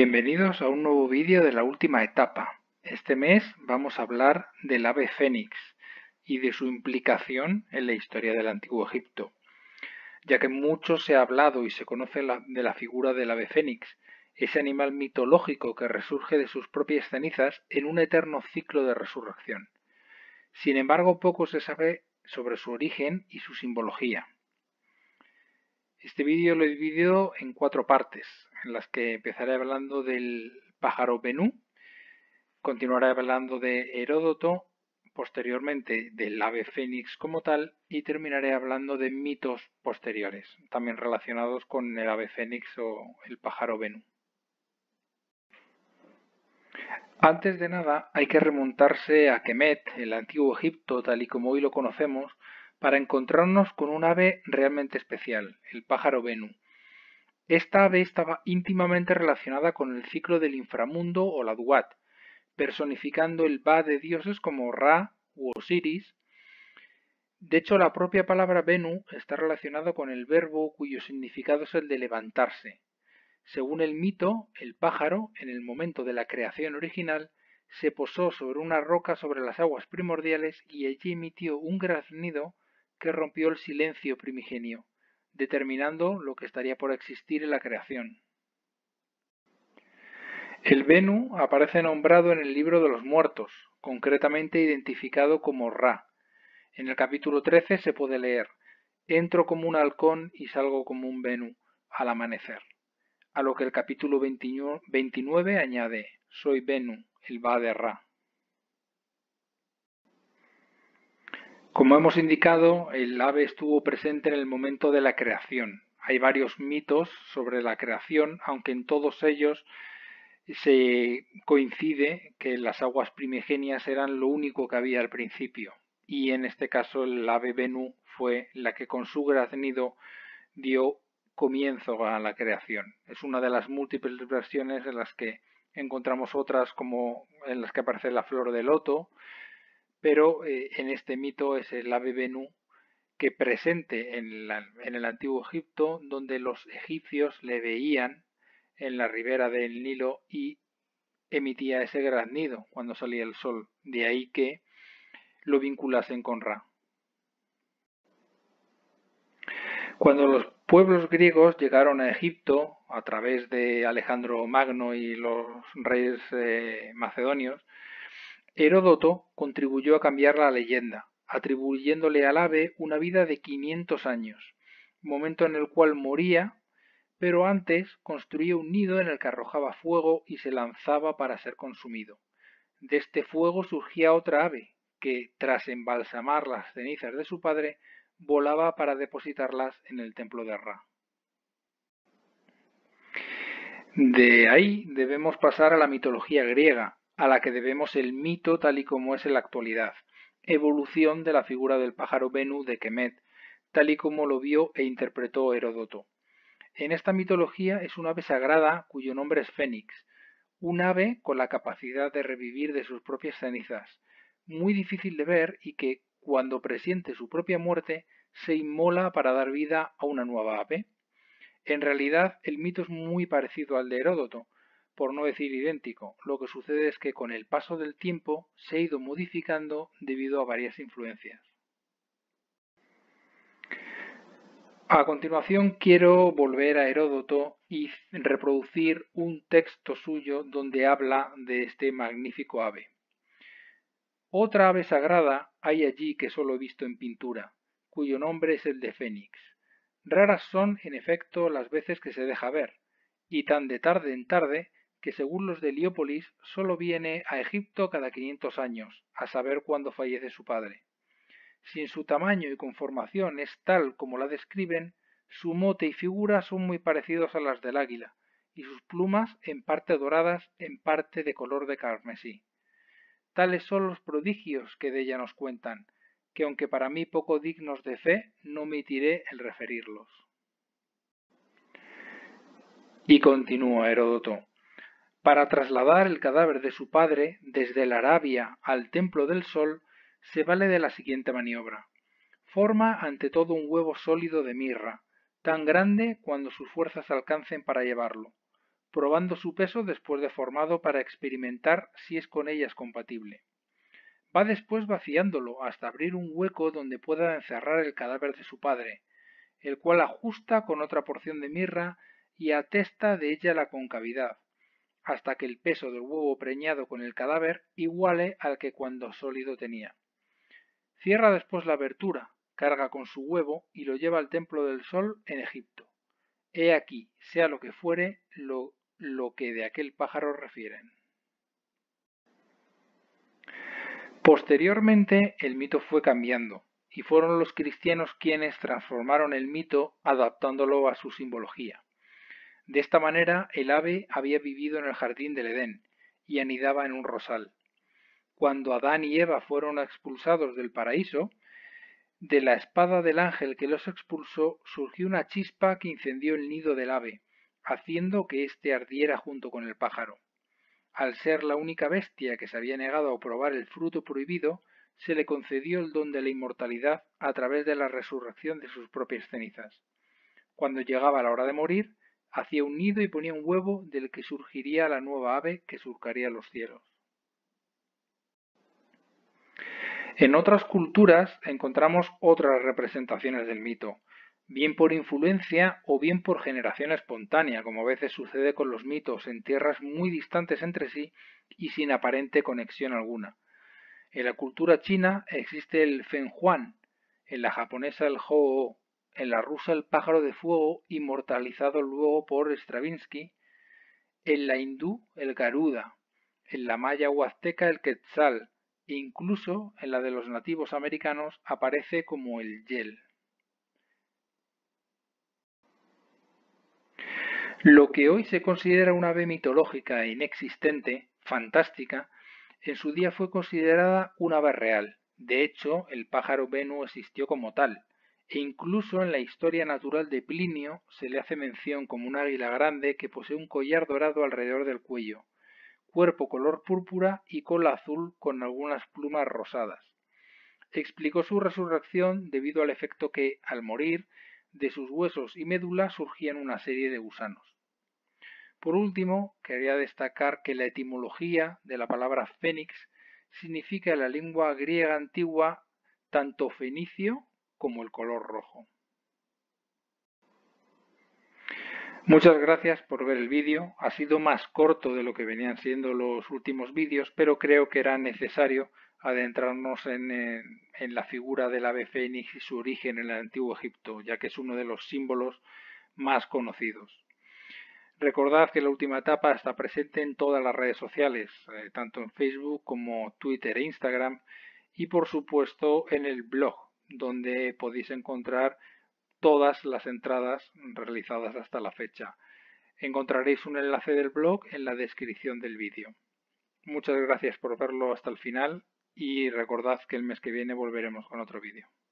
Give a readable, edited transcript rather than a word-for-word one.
Bienvenidos a un nuevo vídeo de la última etapa. Este mes vamos a hablar del ave fénix y de su implicación en la historia del Antiguo Egipto, ya que mucho se ha hablado y se conoce de la figura del ave fénix, ese animal mitológico que resurge de sus propias cenizas en un eterno ciclo de resurrección. Sin embargo, poco se sabe sobre su origen y su simbología. Este vídeo lo he dividido en 4 partes, en las que empezaré hablando del pájaro Benú, continuaré hablando de Heródoto, posteriormente del ave fénix como tal y terminaré hablando de mitos posteriores, también relacionados con el ave fénix o el pájaro Benú. Antes de nada hay que remontarse a Kemet, el antiguo Egipto tal y como hoy lo conocemos, para encontrarnos con un ave realmente especial, el pájaro Benú. Esta ave estaba íntimamente relacionada con el ciclo del inframundo o la Duat, personificando el Ba de dioses como Ra u Osiris. De hecho, la propia palabra Bennu está relacionada con el verbo cuyo significado es el de levantarse. Según el mito, el pájaro, en el momento de la creación original, se posó sobre una roca sobre las aguas primordiales y allí emitió un graznido que rompió el silencio primigenio, determinando lo que estaría por existir en la creación. El Bennu aparece nombrado en el libro de los muertos, concretamente identificado como Ra. En el capítulo 13 se puede leer: entro como un halcón y salgo como un Bennu al amanecer. A lo que el capítulo 29 añade: soy Bennu, el Ba de Ra. Como hemos indicado, el ave estuvo presente en el momento de la creación. Hay varios mitos sobre la creación, aunque en todos ellos se coincide que las aguas primigenias eran lo único que había al principio, y en este caso el ave Bennu fue la que con su graznido dio comienzo a la creación. Es una de las múltiples versiones en las que encontramos otras, como en las que aparece la flor de loto, pero en este mito es el ave Bennu que presente en el antiguo Egipto, donde los egipcios le veían en la ribera del Nilo y emitía ese graznido cuando salía el sol. De ahí que lo vinculasen con Ra. Cuando los pueblos griegos llegaron a Egipto a través de Alejandro Magno y los reyes macedonios, Heródoto contribuyó a cambiar la leyenda, atribuyéndole al ave una vida de 500 años, momento en el cual moría, pero antes construía un nido en el que arrojaba fuego y se lanzaba para ser consumido. De este fuego surgía otra ave, que, tras embalsamar las cenizas de su padre, volaba para depositarlas en el templo de Ra. De ahí debemos pasar a la mitología griega, a la que debemos el mito tal y como es en la actualidad, evolución de la figura del pájaro Bennu de Kemet, tal y como lo vio e interpretó Heródoto. En esta mitología es un ave sagrada cuyo nombre es Fénix, un ave con la capacidad de revivir de sus propias cenizas, muy difícil de ver y que, cuando presiente su propia muerte, se inmola para dar vida a una nueva ave. En realidad, el mito es muy parecido al de Heródoto, por no decir idéntico. Lo que sucede es que con el paso del tiempo se ha ido modificando debido a varias influencias. A continuación quiero volver a Heródoto y reproducir un texto suyo donde habla de este magnífico ave. Otra ave sagrada hay allí que solo he visto en pintura, cuyo nombre es el de Fénix. Raras son, en efecto, las veces que se deja ver, y tan de tarde en tarde que según los de Heliópolis solo viene a Egipto cada 500 años, a saber cuándo fallece su padre. Si en su tamaño y conformación es tal como la describen, su mote y figura son muy parecidos a las del águila, y sus plumas en parte doradas, en parte de color de carmesí. Tales son los prodigios que de ella nos cuentan, que aunque para mí poco dignos de fe, no omitiré el referirlos. Y continúa Heródoto: para trasladar el cadáver de su padre desde la Arabia al templo del sol, se vale de la siguiente maniobra. Forma ante todo un huevo sólido de mirra, tan grande cuando sus fuerzas alcancen para llevarlo. probando su peso después de formado para experimentar si es con ellas compatible. Va después vaciándolo hasta abrir un hueco donde pueda encerrar el cadáver de su padre, el cual ajusta con otra porción de mirra y atesta de ella la concavidad, hasta que el peso del huevo preñado con el cadáver iguale al que cuando sólido tenía. Cierra después la abertura, carga con su huevo y lo lleva al templo del sol en Egipto. He aquí, sea lo que fuere, lo que de aquel pájaro refieren. Posteriormente el mito fue cambiando, y fueron los cristianos quienes transformaron el mito adaptándolo a su simbología. De esta manera el ave había vivido en el jardín del Edén y anidaba en un rosal. Cuando Adán y Eva fueron expulsados del paraíso, de la espada del ángel que los expulsó surgió una chispa que incendió el nido del ave, haciendo que éste ardiera junto con el pájaro. Al ser la única bestia que se había negado a probar el fruto prohibido, se le concedió el don de la inmortalidad a través de la resurrección de sus propias cenizas. Cuando llegaba la hora de morir, hacía un nido y ponía un huevo del que surgiría la nueva ave que surcaría los cielos. En otras culturas encontramos otras representaciones del mito, bien por influencia o bien por generación espontánea, como a veces sucede con los mitos en tierras muy distantes entre sí y sin aparente conexión alguna. En la cultura china existe el fenghuan, en la japonesa el hou, en la rusa el pájaro de fuego, inmortalizado luego por Stravinsky, en la hindú el garuda, en la maya huazteca el quetzal, e incluso en la de los nativos americanos aparece como el yel. Lo que hoy se considera una ave mitológica e inexistente, fantástica, en su día fue considerada un ave real. De hecho, el pájaro Benu existió como tal, e incluso en la historia natural de Plinio se le hace mención como un águila grande que posee un collar dorado alrededor del cuello, cuerpo color púrpura y cola azul con algunas plumas rosadas. Explicó su resurrección debido al efecto que, al morir, de sus huesos y médula surgían una serie de gusanos. Por último, quería destacar que la etimología de la palabra fénix significa en la lengua griega antigua tanto fenicio como el color rojo. Muchas gracias por ver el vídeo. Ha sido más corto de lo que venían siendo los últimos vídeos, pero creo que era necesario adentrarnos en la figura del ave fénix y su origen en el antiguo Egipto, ya que es uno de los símbolos más conocidos. Recordad que la última etapa está presente en todas las redes sociales, tanto en Facebook como Twitter e Instagram, y por supuesto en el blog, donde podéis encontrar todas las entradas realizadas hasta la fecha. Encontraréis un enlace del blog en la descripción del vídeo. Muchas gracias por verlo hasta el final y recordad que el mes que viene volveremos con otro vídeo.